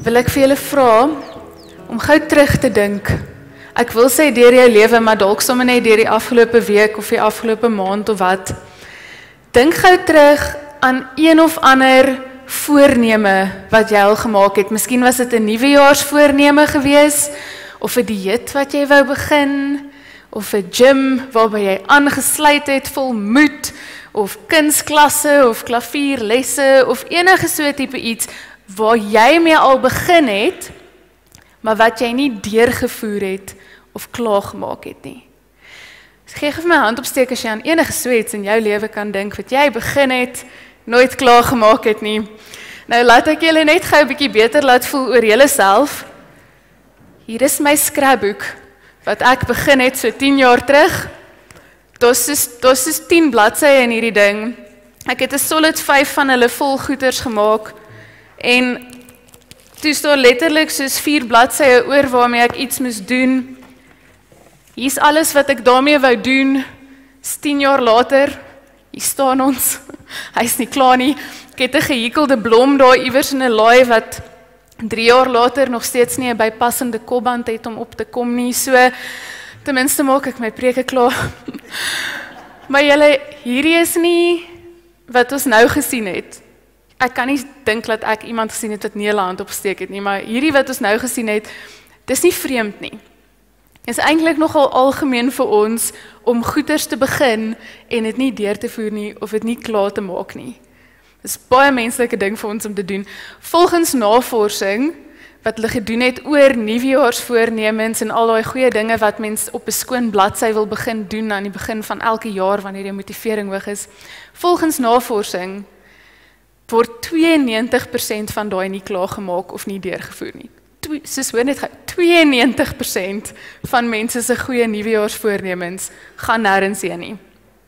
wil ek vir julle vra om gou terug te dink. Ek wil sê deur jou lewe, maar dalk sommer net deur die afgelope week of die afgelope maand of wat. Dink gou terug aan een of ander voorneme wat jy al gemaak het. Miskien was dit 'n nuwejaarsvoorneme gewees, of 'n dieet wat jy wou begin, of 'n gym waarby jy aangesluit het vol moed, of kunsklasse, of klavierlesse, of enige so tipe iets, waar jy mee al begin het, maar wat jy nie deurgevoer het, of klaargemaak het nie. Gee vir my hand opsteek as jy aan enige so iets in jou lewe kan dink, wat jy begin het, nooit klaargemaak het nie. Nou laat ek julle net gou 'n bietjie beter laat voel oor julle self. Hier is my scrapbook, wat ek begin het so 10 jaar terug. Dit is 10 bladsye in hierdie ding. Ek het 'n solid 5 van hulle vol goeters gemaak, en toe staan letterlik soos 4 bladsye oor waarmee ek iets moes doen. Hier's alles wat ek daarmee wou doen, is 10 jaar later, hier staan ons, hy's nie klaar nie, ek het 'n gehekelde blom daar iewers in 'n laai wat 3 jaar later nog steeds nie 'n bypassende kopband het om op te kom nie, so, ten minste maak ek my preke klaar. Maar julle, hierdie is nie wat ons nou gesien het. Ek kan nie dink dat ek iemand gesien het wat nie 'n hand opsteek het nie, maar hierdie wat ons nou gesien het, dis nie vreemd nie. Is eintlik nogal algemeen vir ons om goeders te begin en dit nie deur te voer nie of dit nie klaar te maak nie. Dis baie menslike ding vir ons om te doen. Volgens navorsing wat hulle gedoen het oor nuwejaarsvoornemens en al daai goeie dinge wat mens op 'n skoon bladsy wil begin doen aan die begin van elke jaar wanneer jy motivering hoog is. Volgens navorsing word 92% van daai nie klaargemaak of nie deurgevoer nie. Soos hoor net 92% van mense se goeie nuwejaarsvoornemens gaan nêrens heen nie.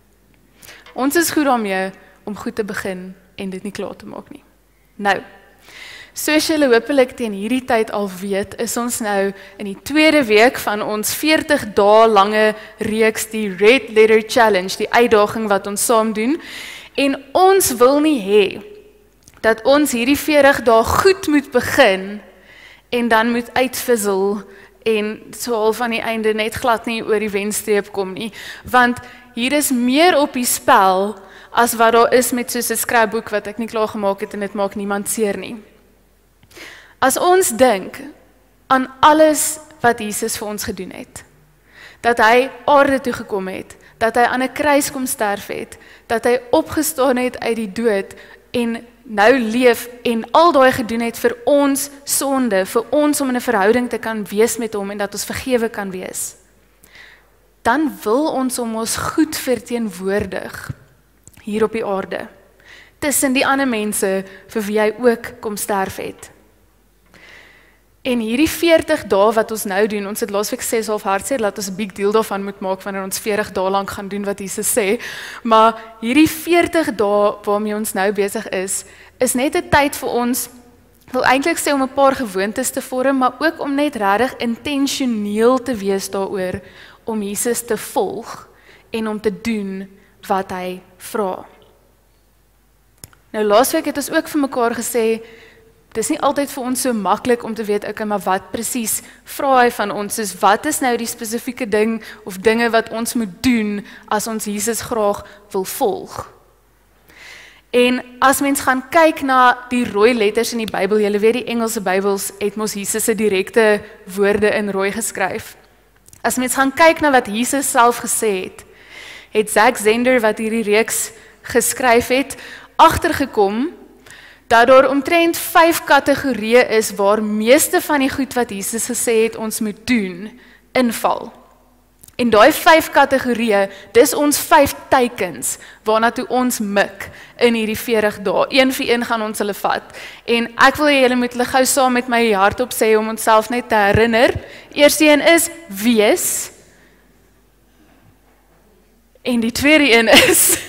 Ons is goed daarmee om goed te begin en dit nie klaar te maak nie. Nou, soos julle hopelik teen hierdie tyd al weet, is ons nou in die tweede week van ons 40 dae lange reeks, die Red Letter Challenge, die uitdaging wat ons saam doen. En ons wil nie hê dat ons hierdie 40 dae goed moet begin en dan moet uitvissel en so al van die einde net glad nie oor die wenstreep kom nie. Want hier is meer op die spel as wat daar is met soos 'n scrapbook wat ek nie klaar gemaak het en dit maak niemand seer nie. As ons dink aan alles wat Jesus vir ons gedoen het, dat hy aarde toe gekom het, dat hy aan 'n kruis kom sterf het, dat hy opgestaan het uit die dood en nou leef en al daai gedoen het vir ons sonde, vir ons om in 'n verhouding te kan wees met hom en dat ons vergewe kan wees, dan wil ons hom ons goed verteenwoordig hier op die aarde, tussen die ander mense vir wie hy ook kom sterf het. En hierdie 40 dae wat ons nou doen, ons het laasweek 6,5 hartseer, laat ons 'n big deal daarvan moet maak wanneer ons 40 dae lank gaan doen wat Jesus sê, maar hierdie 40 dae waarmee ons nou besig is net 'n tyd vir ons, wil eintlik sê om 'n paar gewoontes te vorm, maar ook om net regtig intentioneel te wees daaroor, om Jesus te volg en om te doen wat hy vra. Nou laasweek het ons ook vir mekaar gesê, dis nie altyd vir ons so maklik om te weet, okay, maar wat presies vra hy van ons, soos wat is nou die spesifieke ding of dinge wat ons moet doen as ons Jesus graag wil volg. En as mens gaan kyk na die rooi letters in die Bybel, julle weet die Engelse Bybels het mos Jesus se direkte woorde in rooi geskryf. As mens gaan kyk na wat Jesus self gesê het Zack Zender wat hierdie reeks geskryf het, agtergekom dat daar omtrent 5 kategorieë is waar meeste van die goed wat Jesus gesê het ons moet doen, inval. En daai 5 kategorieë, dis ons 5 teikens waarna toe ons mik in hierdie 40 dae. Een vir een gaan ons hulle vat. En ek wil hê julle moet hulle gou saam met my hardop sê om onsself net te herinner. Eerste een is wees. En die tweede een is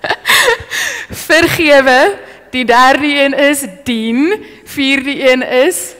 vergewe. Die derde een is dien. Vierde een is,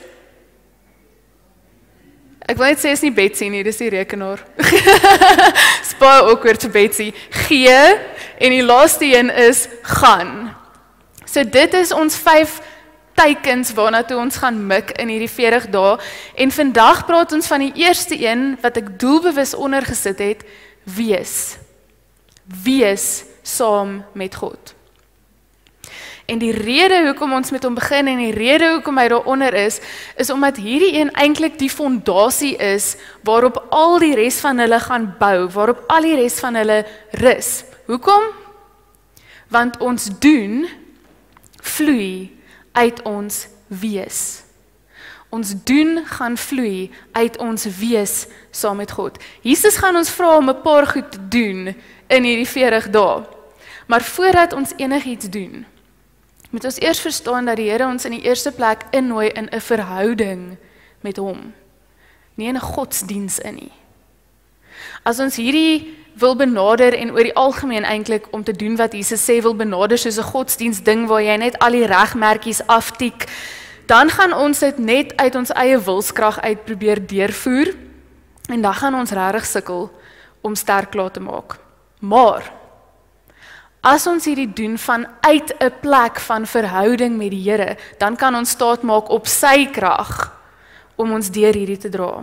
ek wil net sê is nie Betsy nie, dis die rekenaar. Spaar ook weer te Betsy. Gee, en die laaste een is gaan. So dit is ons 5 teikens waarna toe ons gaan mik in hierdie 40 dae. En vandag praat ons van die eerste een wat ek doelbewus ondergesit het, wees. Wees saam met God. En die rede hoekom ons met hom begin en die rede hoekom hy daaronder is omdat hierdie een eintlik die fondasie is waarop al die res van hulle gaan bou, waarop al die res van hulle rus. Hoekom? Want ons doen vloei uit ons wees. Ons doen gaan vloei uit ons wees saam met God. Jesus gaan ons vra om 'n paar goed te doen in hierdie 40 dae. Maar voordat ons enigiets doen, moet ons eers verstaan dat die Here ons in die eerste plek innooi in 'n verhouding met hom, nie in 'n godsdiens in nie. As ons hierdie wil benader en oor die algemeen eintlik om te doen wat Jesus sê wil benader soos 'n godsdiens ding waar jy net al die regmerkies aftik, dan gaan ons dit net uit ons eie wilskrag uit probeer deurvoer en dan gaan ons regtig sukkel om sterk klaar te maak. Maar as ons hierdie doen vanuit 'n plek van verhouding met die Here, dan kan ons staat maak op sy krag om ons deur hierdie te dra.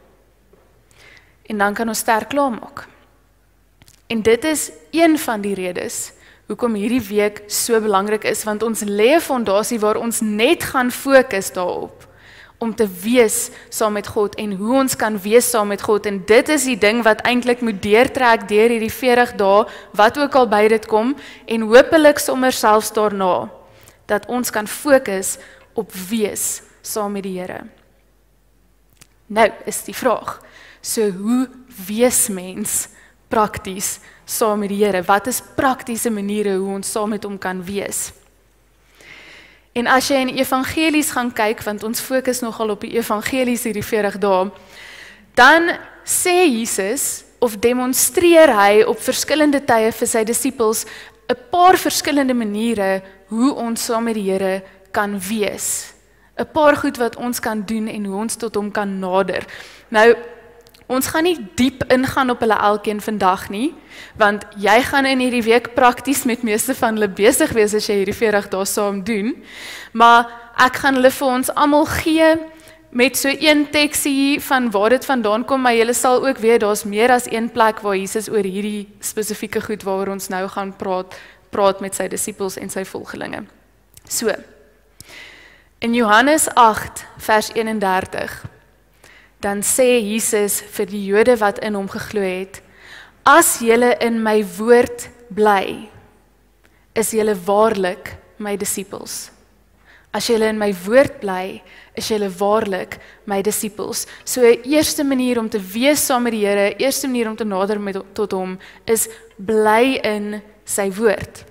En dan kan ons sterk klaar maak. En dit is een van die redes hoekom hierdie week so belangrik is, want ons lê 'n fondasie waar ons net gaan fokus daarop om te wees saam met God en hoe ons kan wees saam met God. En dit is die ding wat eintlik moet deurtrek deur hierdie 40 dae, wat ook al by dit kom, en hopelik sommer selfs daarna, dat ons kan fokus op wees saam met die Here. Nou is die vraag, so hoe wees mens prakties saam met die Here? Wat is praktiese maniere hoe ons saam met hom kan wees? En as jy in die evangelies gaan kyk, want ons fokus nogal op die evangelies hierdie 40 dae, dan sê Jesus, of demonstreer hy op verskillende tye vir sy disippels 'n paar verskillende maniere hoe ons saam met die Here kan wees. 'n Paar goed wat ons kan doen en hoe ons tot hom kan nader. Nou, ons gaan nie diep ingaan op hulle elkeen vandag nie, want jy gaan in hierdie week prakties met meeste van hulle besig wees as jy hierdie 40 dae saam doen, maar ek gaan hulle vir ons almal gee met so een teksie van waar dit vandaan kom, maar julle sal ook weet, daar's meer as een plek waar Jesus oor hierdie spesifieke goed waaroor ons nou gaan praat met sy disippels en sy volgelinge. So, in Johannes 8 vers 31, dan sê Jesus vir die Jode wat in hom geglo het, as julle in my woord bly, is julle waarlik my disippels. As julle in my woord bly, is julle waarlik my disippels. So 'n eerste manier om te wees saam met die Here, eerste manier om te nader tot hom, is bly in sy woord.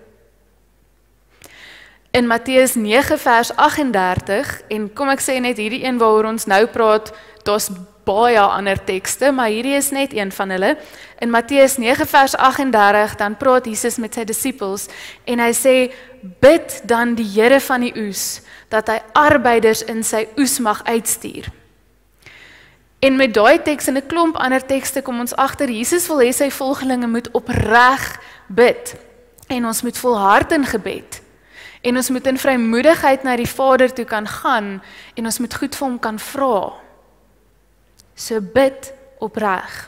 In Matteus 9 vers 38, en kom ek sê net hierdie een waaroor ons nou praat, daar's baie ander tekste, maar hierdie is net een van hulle. In Matteus 9 vers 38, dan praat Jesus met sy disippels, en hy sê, bid dan die Here van die oes, dat hy arbeiders in sy oes mag uitstuur. En met daai teks en 'n klomp ander tekste kom ons agter, Jesus wil hê sy volgelinge moet opreg bid, en ons moet volhard in gebed, en ons moet in vrymoedigheid na die Vader toe kan gaan, en ons moet goed vir hom kan vra. So bid opreg.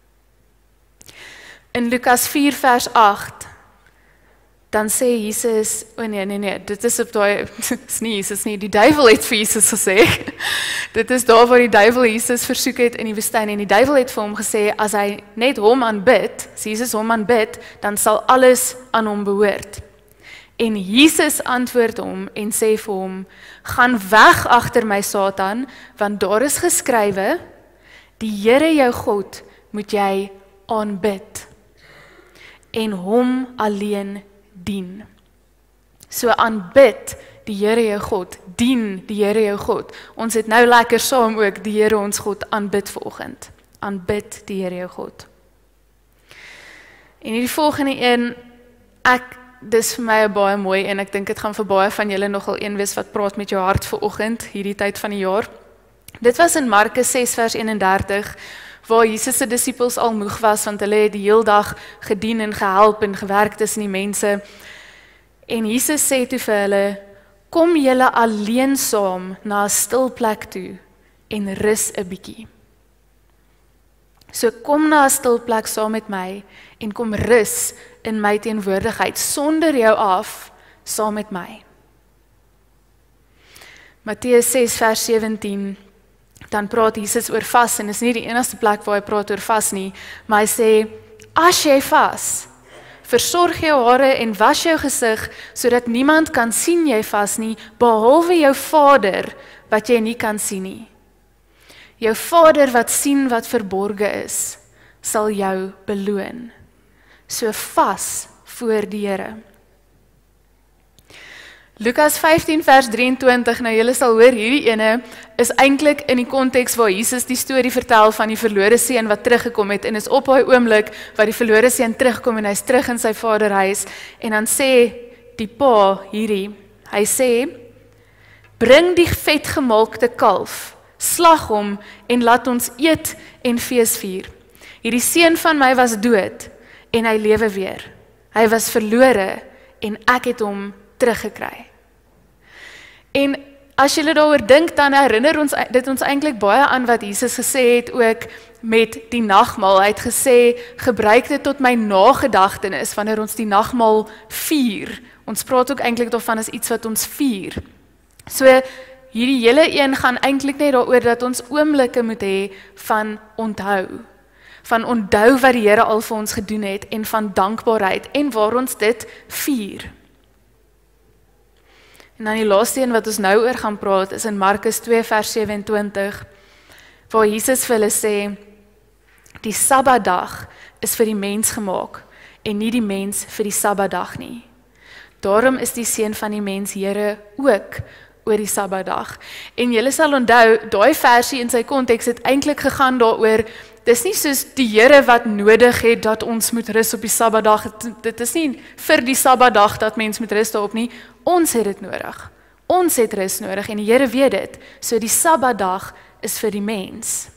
In Lukas 4 vers 8, dan sê Jesus, nee, dit is op daai, is nie Jesus nie, die duiwel het vir Jesus gesê, dit is daar waar die duiwel Jesus versoek het in die woestyn, en die duiwel het vir hom gesê, as hy net hom aanbid, as Jesus hom aanbid, dan sal alles aan hom behoort. En Jesus antwoord hom en sê vir hom, gaan weg agter my Satan, want daar is geskrywe, die Here jou God moet jy aanbid, en hom alleen dien. So aanbid die Here jou God, dien die Here jou God. Ons het nou lekker saam ook die Here ons God aanbid vanoggend. Aanbid die Here jou God. En hierdie volgende een, dis vir my baie mooi, en ek dink dit gaan vir baie van julle nogal een wees wat praat met jou hart vanoggend, hierdie tyd van die jaar. Dit was in Markus 6 vers 31, waar Jesus se disippels al moeg was, want hulle het die heel dag gedien en gehelp en gewerk tussen die mense. En Jesus sê toe vir hulle, kom julle alleen saam na 'n stil plek toe en rus 'n bietjie. So kom na 'n stil plek saam met my en kom rus in my teenwoordigheid sonder jou af saam met my. Matteus 6 vers 17, dan praat Jesus oor vas en is nie die enigste plek waar hy praat oor vas nie, maar hy sê, as jy vas, versorg jou hare en was jou gesig, sodat niemand kan sien jy vas nie, behalwe jou Vader, wat jy nie kan sien nie. Jou Vader wat sien wat verborge is, sal jou beloon. So vas voor die Here. Lukas 15 vers 23, nou julle sal hoor, hierdie ene is eintlik in die konteks waar Jesus die storie vertel van die verlore seun wat teruggekom het, en is op daai oomblik wat die verlore seun terugkom en hy's terug in sy vaderhuis, en dan sê die pa hierdie, hy sê, bring die vetgemaakte kalf, slag hom en laat ons eet en fees vier. Hierdie seun van my was dood en hy lewe weer. Hy was verlore en ek het hom teruggekry. En as julle daaroor dink, dan herinner dit ons eintlik baie aan wat Jesus gesê het ook met die nagmaal. Hy het gesê, gebruik dit tot my nagedagtenis wanneer ons die nagmaal vier. Ons praat ook eintlik daarvan as iets wat ons vier. So hierdie hele een gaan eintlik net daaroor dat ons oomblikke moet hê van onthou. Van onthou wat die Here al vir ons gedoen het en van dankbaarheid en waar ons dit vier. En dan die laaste een wat ons nou oor gaan praat is in Markus 2 vers 27 waar Jesus vir hulle sê die Sabbatdag is vir die mens gemaak en nie die mens vir die Sabbatdag nie. Daarom is die seun van die mens Here ook oor die Sabbatdag. En julle sal onthou, daai versie in sy konteks het eintlik gegaan daaroor, dis nie soos die Here wat nodig het dat ons moet rus op die Sabbatdag, dit is nie vir die Sabbatdag dat mens moet rus daarop nie, ons het dit nodig. Ons het rus nodig en die Here weet dit, so die Sabbatdag is vir die mens.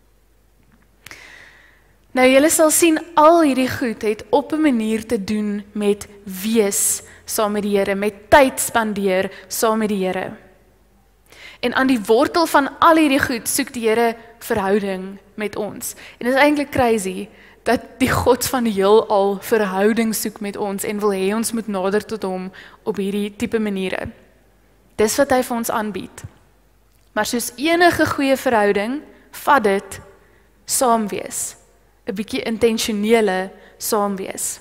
Nou julle sal sien, al hierdie goed het op 'n manier te doen met wees saam met die Here, met tyd spandeer saam met die Here. En aan die wortel van al hierdie goed soek die Here verhouding met ons. En dit is eintlik crazy dat die God van die heelal verhouding soek met ons en wil hê ons moet nader tot hom op hierdie tipe maniere. Dis wat hy vir ons aanbied. Maar soos enige goeie verhouding, vat dit saam wees. 'n bietjie intentionele saam wees.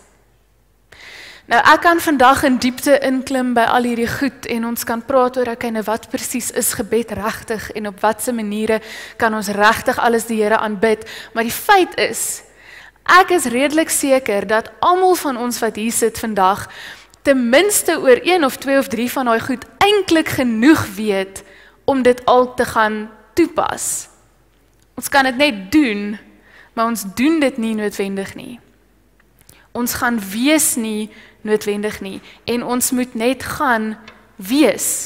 Nou ek kan vandag in diepte inklim by al hierdie goed en ons kan praat oor okay, nou wat presies is gebed regtig en op watse maniere kan ons regtig alles die Here aanbid, maar die feit is, ek is redelik seker dat almal van ons wat hier sit vandag ten minste oor 1 of 2 of 3 van daai goed eintlik genoeg weet om dit al te gaan toepas. Ons kan dit net doen, maar ons doen dit nie noodwendig nie. Ons gaan wees nie noodwendig nie, en ons moet net gaan wees.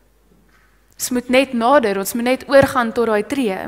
Ons moet net nader, ons moet net oorgaan tot daai tree.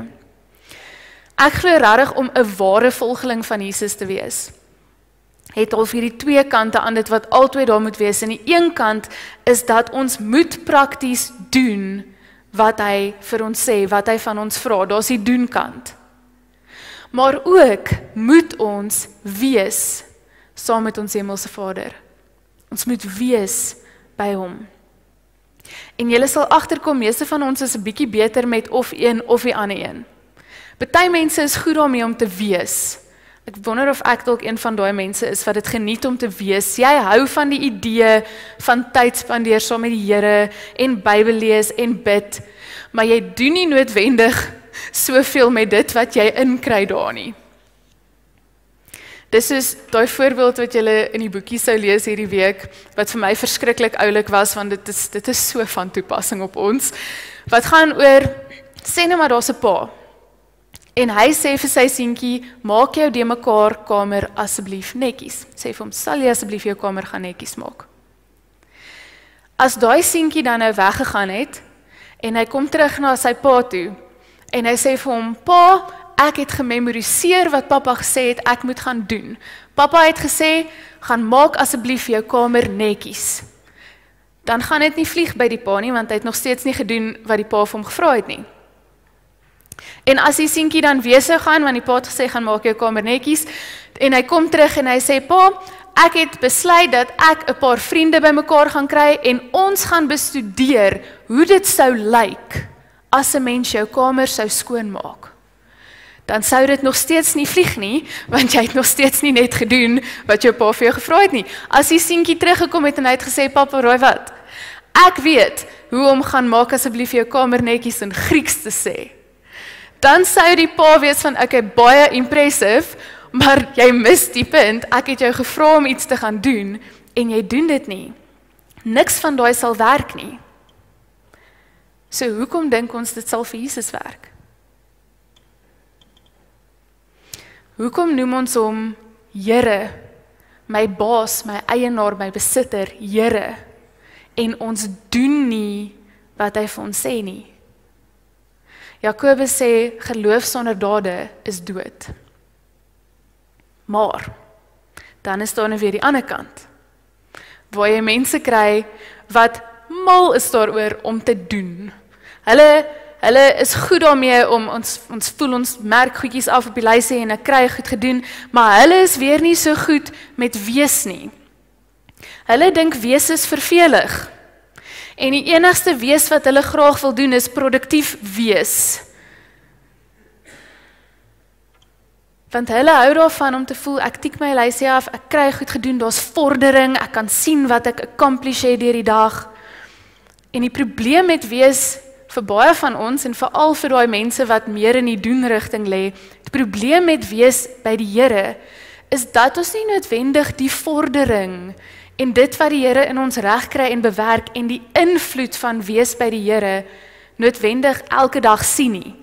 Ek glo regtig om 'n ware volgeling van Jesus te wees, het al hierdie twee kante aan dit wat altyd daar moet wees. En die een kant is dat ons moet prakties doen wat hy vir ons sê, wat hy van ons vra. Daar's die doen kant. Maar ook moet ons wees saam met ons hemelse Vader. Ons moet wees by hom. En julle sal agterkom, meeste van ons is 'n bietjie beter met of een of die ander een. Party mense is goed daarmee om te wees. Ek wonder of ek dalk een van daai mense is wat dit geniet om te wees. Jy hou van die idee van tyd spandeer saam met die Here en Bybel lees en bid, maar jy doen nie noodwendig soveel met dit wat jy inkry daar nie. Dis is daai voorbeeld wat julle in die boekie sou lees hierdie week, wat vir my verskriklik oulik was, want dit is so van toepassing op ons, wat gaan oor, sê nou maar daar's 'n pa, en hy sê vir sy seentjie, maak jou de mekaar kamer asseblief netjies, sê vir hom, sal jy asseblief jou kamer gaan netjies maak. As daai seentjie dan nou weggegaan het, en hy kom terug na sy pa toe, en hy sê vir hom, pa, ek het gememoriseer wat pappa gesê het, ek moet gaan doen. Pappa het gesê, gaan maak asseblief jou kamer netjies. dan gaan dit nie vlieg by die pa nie, want hy het nog steeds nie gedoen wat die pa vir hom gevra het nie. En as die seentjie dan weer sou gaan, want die pa het gesê, gaan maak jou kamer netjies, en hy kom terug en hy sê, pa, ek het besluit dat ek 'n paar vriende bymekaar gaan kry, en ons gaan bestudeer hoe dit sou lyk, as 'n mens jou kamer sou skoonmaak. Dan sou dit nog steeds nie vlieg nie, want jy het nog steeds nie net gedoen wat jou pa vir jou gevra het nie. As die seentjie teruggekom het en hy het gesê, papa, raai wat? Ek weet hoe om gaan maak asseblief jou kamer netjies in Grieks te sê. Dan sou die pa wees van, okay, baie impressive, maar jy mis die punt, ek het jou gevra om iets te gaan doen, en jy doen dit nie. Niks van daai sal werk nie. So hoekom dink ons dit sal vir Jesus werk? Hoekom noem ons hom Here, my baas, my eienaar, my besitter, Here, en ons doen nie wat hy vir ons sê nie? Jakobus sê, geloof sonder dade is dood. Maar, dan is daar nou weer die ander kant, waar jy mense kry, wat mal is daaroor om te doen. Hulle is goed daarmee om, ons voel ons merk goedjies af op die lysie en ek kry goed gedoen, maar hulle is weer nie so goed met wees nie. Hulle dink wees is vervelig. En die enigste wees wat hulle graag wil doen is produktief wees. Want hulle hou daarvan om te voel, ek tik my lysie af, ek kry goed gedoen, daar's vordering, ek kan sien wat ek accomplish het deur die dag. En die probleem met wees vir baie van ons, en veral vir daai mense wat meer in die doenrigting lê, die probleem met wees by die Here, is dat ons nie noodwendig die vordering, en dit wat die Here in ons reg kry en bewerk, en die invloed van wees by die Here, noodwendig elke dag sien nie.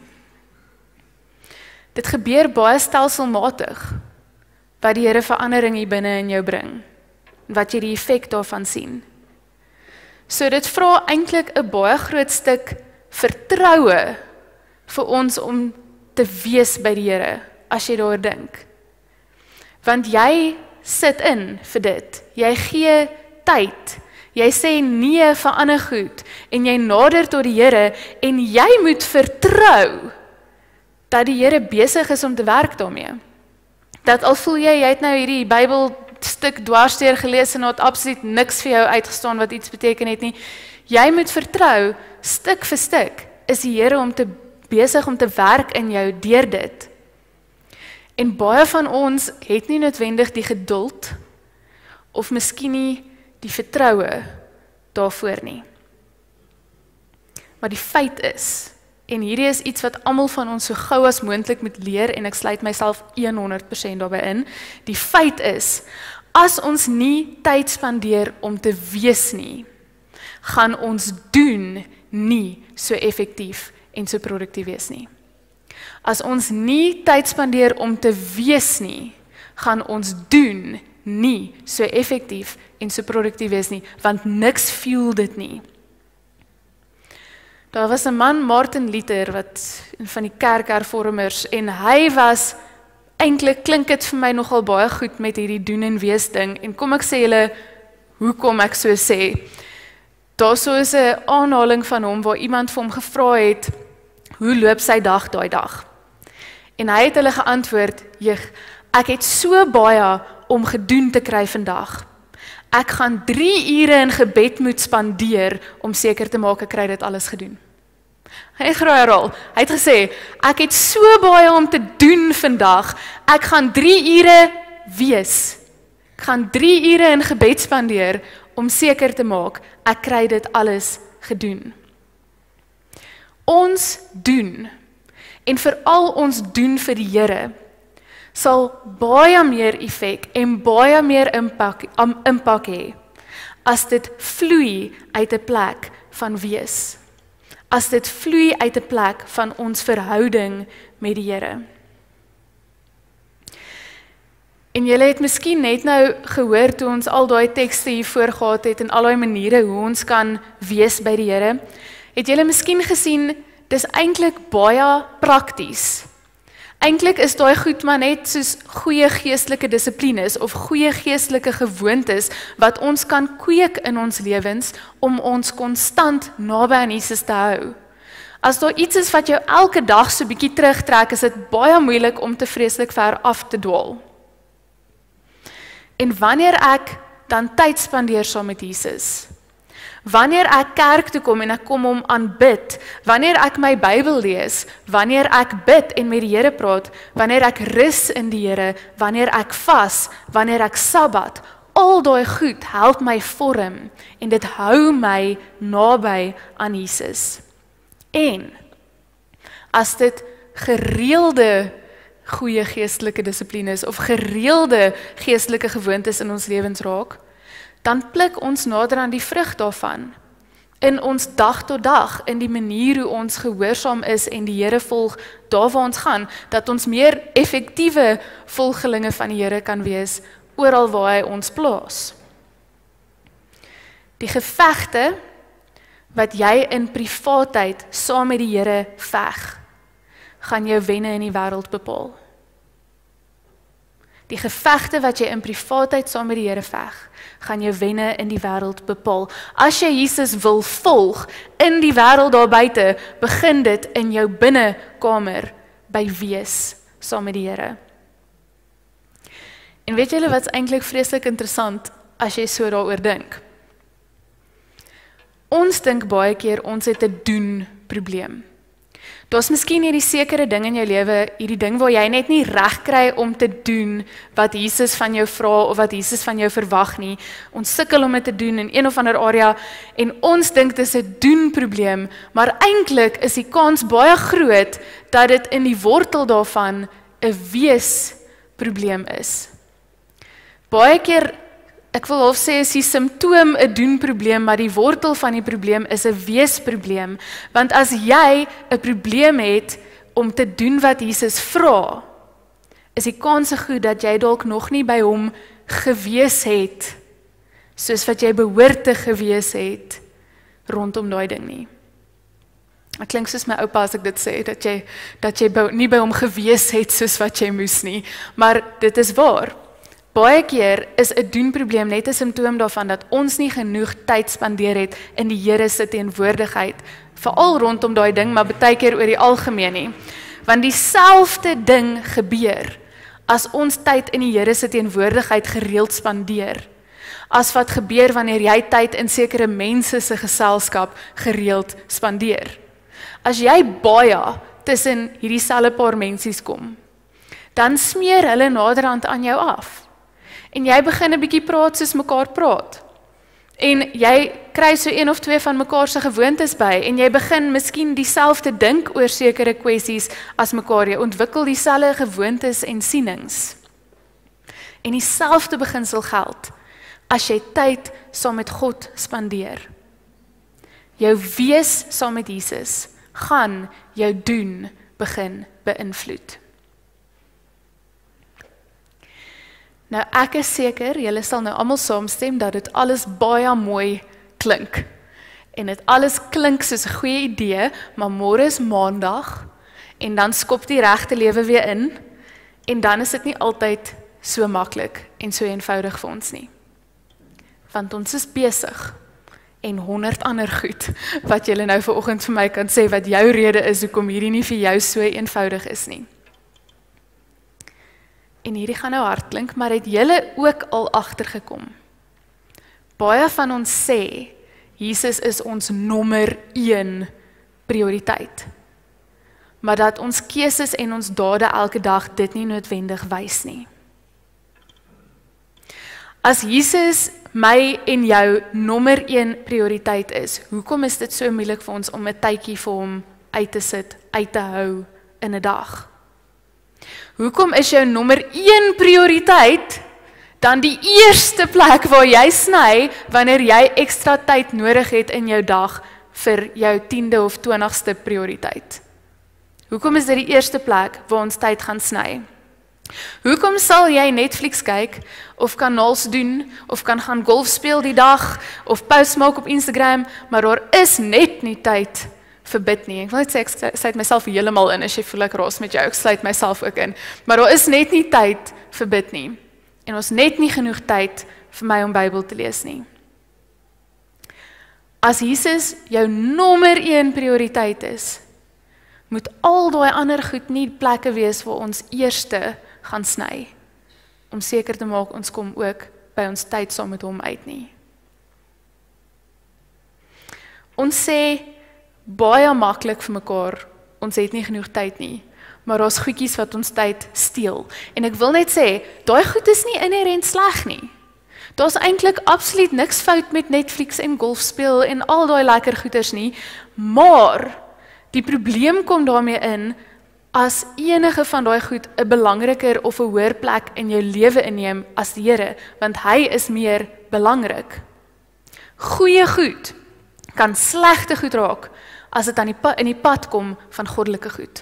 Dit gebeur baie stelselmatig, wat die Here verandering hier binne in jou bring, wat jy die effek daarvan sien. So dit vra eintlik 'n baie groot stuk vertroue vir ons om te wees by die Here, as jy daar dink. Want jy sit in vir dit, jy gee tyd, jy sê nee vir ander goed, en jy nader tot die Here, en jy moet vertrou, dat die Here besig is om te werk daarmee. Dat al voel jy het nou hierdie Bybelstuk dwarsdeur gelees en het absoluut niks vir jou uitgestaan wat iets beteken het nie. Jy moet vertrou, stuk vir stuk, is die Here besig om te werk in jou deur dit. En baie van ons het nie noodwendig die geduld, of miskien nie die vertroue daarvoor nie. Maar die feit is, en hierdie is iets wat almal van ons so gou as moontlik moet leer, en ek sluit myself 100% daarbey in, die feit is, as ons nie tyd spandeer om te wees nie, gaan ons doen nie so effektief en so produktief wees nie. As ons nie tyd spandeer om te wees nie, gaan ons doen nie so effektief en so produktief wees nie, want niks fuel dit nie. Daar was 'n man, Martin Luther, wat van die kerkhervormers, en hy was, eintlik klink dit vir my nogal baie goed met hierdie doen en wees ding, en kom ek sê julle, hoekom ek so sê. Daar so is 'n aanhaling van hom, waar iemand vir hom gevra het, hoe loop sy dag daai dag? En hy het hulle geantwoord, ek het so baie om gedoen te kry vandag. Ek gaan 3 ure in gebed moet spandeer, om seker te maak ek kry dit alles gedoen. Hy het gesê, ek het so baie om te doen vandag, ek gaan 3 ure wees. Ek gaan 3 ure in gebed spandeer, om seker te maak, ek kry dit alles gedoen. Ons doen, en veral ons doen vir die Here, sal baie meer effek en baie meer impak hê, as dit vloei uit 'n plek van wees. As dit vloei uit 'n plek van ons verhouding met die Here. En julle het miskien net nou gehoor toe ons al daai tekste hier voorgehad het en al daai maniere hoe ons kan wees by die Here, het julle miskien gesien, dis eintlik baie prakties. Eintlik is daai goed maar net soos goeie geestelike dissiplines of goeie geestelike gewoontes wat ons kan kweek in ons lewens om ons konstant naby aan Jesus te hou. As daar iets is wat jou elke dag so bietjie terugtrek, is dit baie moeilik om te vreeslik ver af te dwaal. En wanneer ek dan tyd spandeer saam met Jesus, wanneer ek kerk toe kom en ek kom hom aanbid, wanneer ek my Bybel lees, wanneer ek bid en met die Here praat, wanneer ek rus in die Here, wanneer ek vas, wanneer ek Sabbat, al daai goed help my vorm en dit hou my naby aan Jesus. En as dit gereelde goeie geestelike dissiplines of gereelde geestelike gewoontes in ons lewens raak, dan pluk ons nader aan die vrug daarvan. In ons dag tot dag, in die manier hoe ons gehoorsaam is en die Here volg daar waar ons gaan, dat ons meer effektiewe volgelinge van die Here kan wees, oral waar hy ons plaas. Die gevegte wat jy in privaatheid saam met die Here veg, gaan jou wenne in die wêreld bepaal. Die gevegte wat jy in privaatheid saam met die Here veg, gaan jou wenne in die wêreld bepaal. As jy Jesus wil volg in die wêreld daar buite, begin dit in jou binnekamer by wees saam met die Here. En weet julle wat's eintlik vreeslik interessant as jy so daaroor dink? Ons dink baie keer ons het 'n doen probleem. Daar's miskien hierdie sekere ding in jou lewe, hierdie ding waar jy net nie reg kry om te doen wat Jesus van jou vra of wat Jesus van jou verwag nie. Ons sukkel om dit te doen in een of ander area en ons dink dit is 'n doen probleem, maar eintlik is die kans baie groot dat dit in die wortel daarvan 'n wees probleem is. Baie keer, ek wil half sê, is die simptoom 'n doen probleem, maar die wortel van die probleem is 'n wees probleem. Want as jy 'n probleem het om te doen wat Jesus vra, is die kans goed dat jy dalk nog nie by hom gewees het, soos wat jy behoort te gewees het, rondom daai ding nie. Ek klink soos my oupa as ek dit sê, dat jy nie by hom gewees het soos wat jy moes nie, maar dit is waar. Baie keer is 'n doen-probleem net 'n simptoom daarvan dat ons nie genoeg tyd spandeer het in die Here se teenwoordigheid, veral rondom daai ding, maar baie keer oor die algemeen nie. Want dieselfde ding gebeur as ons tyd in die Here se teenwoordigheid gereeld spandeer, as wat gebeur wanneer jy tyd in sekere mense se geselskap gereeld spandeer. As jy baie tussen hierdie selfe paar mensies kom, dan smeer hulle naderhand aan jou af. En jy begin 'n bietjie praat soos mekaar praat. En jy kry so een of twee van mekaar se gewoontes by, en jy begin miskien dieselfde dink oor sekere kwessies as mekaar. Jy ontwikkel dieselfde gewoontes en sienings. En dieselfde beginsel geld as jy tyd saam met God spandeer. Jou wees saam met Jesus gaan jou doen begin beïnvloed. Nou ek is seker, julle sal nou almal saamstem dat dit alles baie mooi klink. En dit alles klink soos 'n goeie idee, maar môre is Maandag en dan skop die regte lewe weer in en dan is dit nie altyd so maklik en so eenvoudig vir ons nie. Want ons is besig en 100 ander goed wat julle nou vanoggend vir my kan sê wat jou rede is hoekom hierdie nie vir jou so eenvoudig is nie. En hierdie gaan nou hard klink, maar het julle ook al agtergekom? Baie van ons sê, Jesus is ons nommer 1 prioriteit. Maar dat ons keuses en ons dade elke dag dit nie noodwendig wys nie. As Jesus my en jou nommer 1 prioriteit is, hoekom is dit so moeilik vir ons om 'n tydjie vir hom uit te sit, uit te hou in 'n dag? Hoekom is jou nommer 1 prioriteit dan die eerste plek waar jy sny wanneer jy ekstra tyd nodig het in jou dag vir jou 10de of 20ste prioriteit? Hoekom is dit die eerste plek waar ons tyd gaan sny? Hoekom sal jy Netflix kyk of kanaals doen of kan gaan golf speel die dag of post maak op Instagram, maar daar is net nie tyd vir bid nie. Ek wil net sê, ek sluit myself heeltemal in, as jy voel ek raas met jou, ek sluit myself ook in. Maar daar is net nie tyd vir bid nie. En ons net nie genoeg tyd vir my om Bybel te lees nie. As Jesus jou nommer 1 prioriteit is, moet al daai ander goed nie plekke wees waar ons eerste gaan sny, om seker te maak ons kom ook by ons tyd saam met hom uit nie. Ons sê baie maklik vir mekaar, ons het nie genoeg tyd nie, maar daar's goedjies wat ons tyd steel. En ek wil net sê, daai goed is nie inherent sleg nie. Daar's eintlik absoluut niks fout met Netflix en golf speel en al daai lekker goeders nie, maar die probleem kom daarmee in, as enige van daai goed 'n belangriker of 'n hoër plek in jou lewe inneem as die Here, want hy is meer belangrik. Goeie goed kan slegte goed raak, as dit in die pad kom van goddelike goed.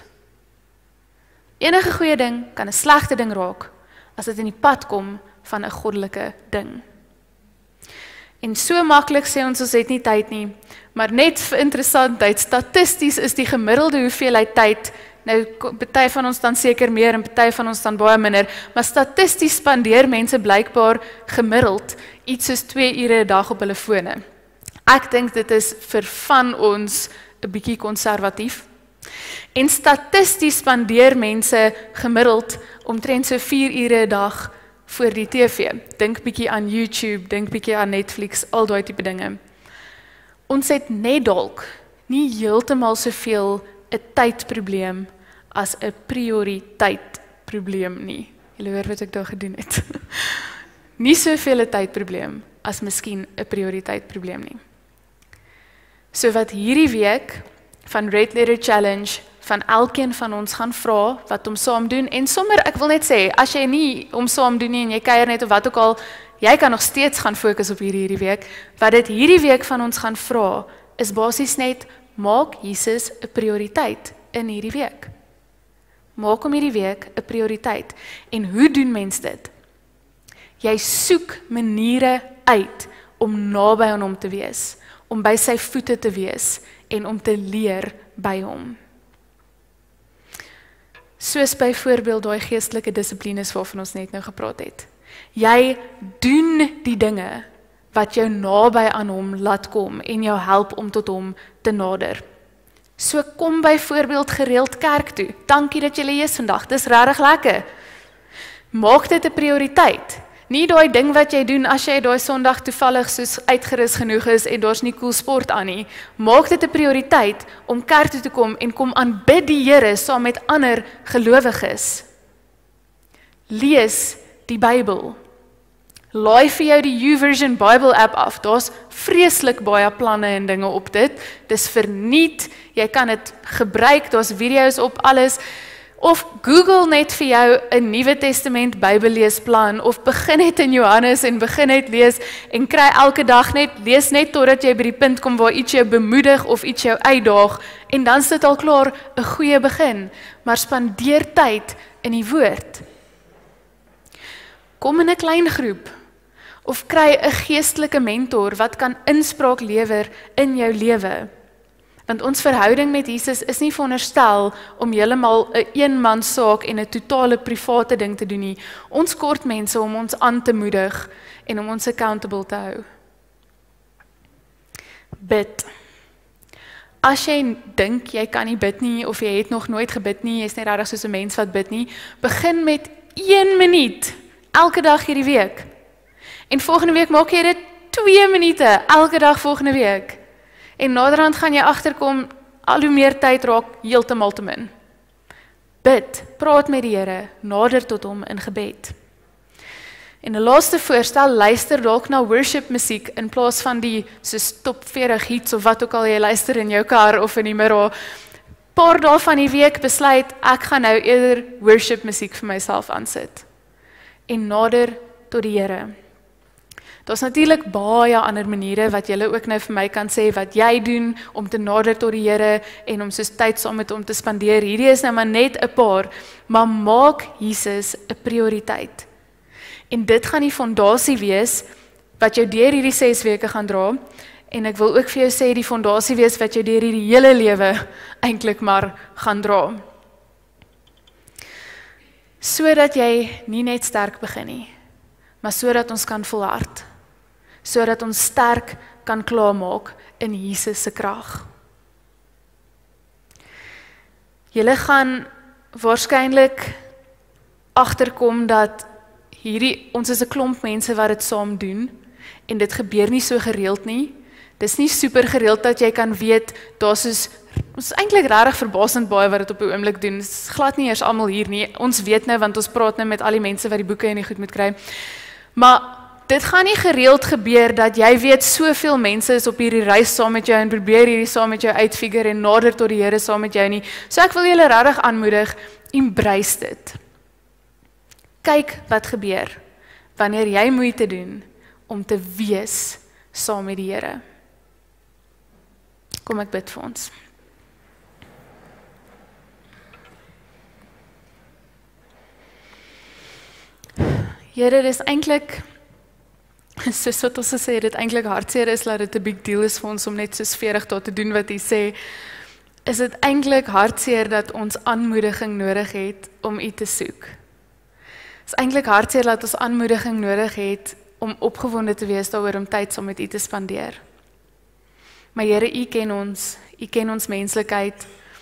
Enige goeie ding kan 'n slegte ding raak, as dit in die pad kom van 'n goddelike ding. En so maklik sê ons het nie tyd nie, maar net vir interessantheid, statisties is die gemiddelde hoeveelheid tyd, nou party van ons dan seker meer en party van ons dan baie minder, maar statisties spandeer mense blykbaar gemiddeld iets soos 2 ure 'n dag op hulle fone. Ek dink dit is vir van ons 'n bietjie konservatief. En statisties spandeer mense gemiddeld omtrent so 4 ure 'n dag voor die TV. Dink bietjie aan YouTube, dink bietjie aan Netflix, al daai tipe dinge. Ons het net dalk nie heeltemal soveel 'n tydprobleem as 'n prioriteitprobleem nie. Julle hoor wat ek daar gedoen het. Nie soveel 'n tydprobleem as miskien 'n prioriteitprobleem nie. So wat hierdie week van Red Letter Challenge van elkeen van ons gaan vra wat hom saam doen, en sommer, ek wil net sê, as jy nie hom saam doen nie en jy kuier net of wat ook al, jy kan nog steeds gaan fokus op hierdie week. Wat dit hierdie week van ons gaan vra, is basies net, maak Jesus 'n prioriteit in hierdie week. Maak hom hierdie week 'n prioriteit. En hoe doen mens dit? Jy soek maniere uit om naby aan hom te wees, om by sy voete te wees en om te leer by hom. Soos byvoorbeeld daai geestelike dissiplines waarvan ons net nou gepraat het. Jy doen die dinge wat jou naby aan hom laat kom en jou help om tot hom te nader. So kom byvoorbeeld gereeld kerk toe. Dankie dat julle hier is vandag. Dis regtig lekker. Maak dit 'n prioriteit. Nie daai ding wat jy doen as jy daai Sondag toevallig soos uitgerus genoeg is en daar's nie cool sport aan nie. Maak dit 'n prioriteit om kerk toe te kom en kom aanbid die Here saam met ander gelowiges. Lees die Bybel. Laai vir jou die YouVersion Bible app af. Daar's vreeslik baie planne en dinge op dit. Dis verniet. Jy kan dit gebruik. Daar's video's op alles. Of Google net vir jou 'n Nuwe Testament Bybelleesplan, of begin net in Johannes en begin net lees en kry elke dag net, lees net totdat jy by die punt kom waar iets jou bemoedig of iets jou uitdaag, en dan is dit al klaar 'n goeie begin, maar spandeer tyd in die woord. Kom in 'n klein groep, of kry 'n geestelike mentor wat kan inspraak lewer in jou lewe. Want ons verhouding met Jesus is nie veronderstel om heeltemal 'n eenmanssaak en 'n totale private ding te doen nie. Ons kort mense om ons aan te moedig en om ons accountable te hou. Bid. As jy dink jy kan nie bid nie, of jy het nog nooit gebid nie, jy is nie regtig soos 'n mens wat bid nie, begin met 1 minuut elke dag hierdie week. En volgende week maak jy dit 2 minute elke dag volgende week. En naderhand gaan jy agterkom, al hoe meer tyd raak heeltemal te min. Bid, praat met die Here, nader tot hom in gebed. En 'n laaste voorstel, luister dalk na worship musiek in plaas van die soos top 40 hits of wat ook al jy luister in jou kar of in die middag. Paar dae van die week besluit, ek gaan nou eerder worship musiek vir myself aansit. En nader tot die Here. Daar's natuurlik baie ander maniere wat julle ook nou vir my kan sê wat jy doen om te nader tot die Here en om soos tyd saam met hom te spandeer. Hierdie is nou maar net 'n paar, maar maak Jesus 'n prioriteit. En dit gaan die fondasie wees wat jou deur hierdie 6 weke gaan dra. En ek wil ook vir jou sê, die fondasie wees wat jou deur hierdie hele lewe eintlik maar gaan dra. Sodat jy nie net sterk begin nie, maar sodat ons kan volhard. Sodat ons sterk kan klaarmaak in Jesus se krag. Julle gaan waarskynlik agterkom dat ons is 'n klomp mense wat dit saam doen, en dit gebeur nie so gereeld nie. Dis nie super gereeld dat jy kan weet, ons is eintlik regtig verbasend baie wat dit op die oomblik doen. Dit is glad nie eers almal hier nie. Ons weet nou, want ons praat nou met al die mense wat die boeke en die goed moet kry. Maar dit gaan nie gereeld gebeur dat jy weet soveel mense is op hierdie reis saam met jou en probeer hierdie saam met jou uitfigure en nader tot die Here saam met jou nie. So ek wil julle regtig aanmoedig, embrace dit. Kyk wat gebeur wanneer jy moeite doen om te wees saam met die Here. Kom ek bid vir ons. Here, dis eintlik, soos wat ons sê, dit eintlik hartseer is, dat dit 'n big deal is vir ons om net so 40 dae te doen wat U sê, is dit eintlik hartseer dat ons aanmoediging nodig het om U te soek. Is eintlik hartseer dat ons aanmoediging nodig het om opgewonde te wees daaroor om tyd saam met U te spandeer. Maar Here, U ken ons menslikheid,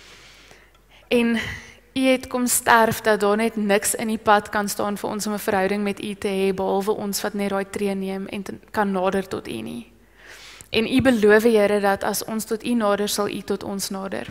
en U het kom sterf dat daar net niks in die pad kan staan vir ons om 'n verhouding met U te hê, behalwe ons wat net daai tree neem en kan nader tot U nie. En U beloof, Here, dat as ons tot U nader, sal U tot ons nader.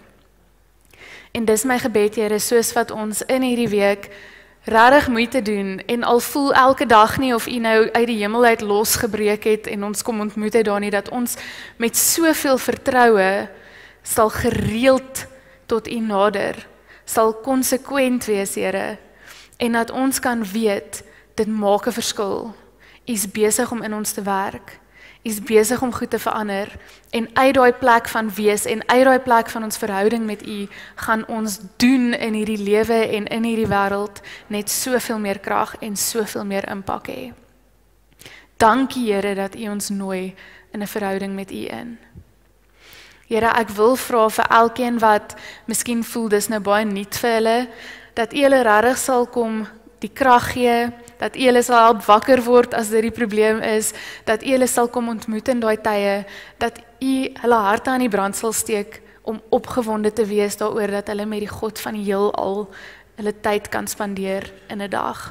En dis my gebed, Here, soos wat ons in hierdie week regtig moeite doen, en al voel elke dag nie of U nou uit die hemel uit losgebreek het en ons kom ontmoet het daar nie, dat ons met soveel vertroue sal gereeld tot U nader, sal konsekwent wees, Here, en dat ons kan weet, dit maak 'n verskil. U is besig om in ons te werk. U is besig om goed te verander, en uit daai plek van wees, en uit daai plek van ons verhouding met U, gaan ons doen in hierdie lewe en in hierdie wêreld net soveel meer krag en soveel meer impak hê. Dankie, Here, dat U ons nooi in 'n verhouding met U in. Here, ek wil vra vir elkeen wat miskien voel dis nou baie nuut vir hulle, dat U hulle regtig sal kom die krag gee, dat U hulle sal help wakker word as dit die probleem is, dat U hulle sal kom ontmoet in daai tye, dat U hulle harte aan die brand sal steek om opgewonde te wees daaroor dat hulle met die God van die heelal hulle tyd kan spandeer in 'n dag.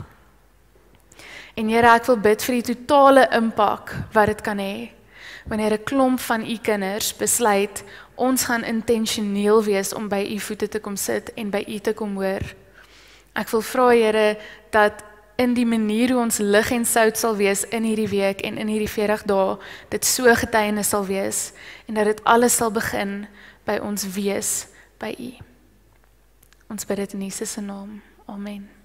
En Here, ek wil bid vir die totale impak wat dit kan hê, wanneer 'n klomp van U kinders besluit, ons gaan intentioneel wees om by U voete te kom sit en by U te kom hoor. Ek wil vra, Here, dat in die manier hoe ons lig en sout sal wees in hierdie week en in hierdie 40 dae, dit so getuienis sal wees, en dat dit alles sal begin by ons wees by U. Ons bid dit in Jesus se naam. Amen.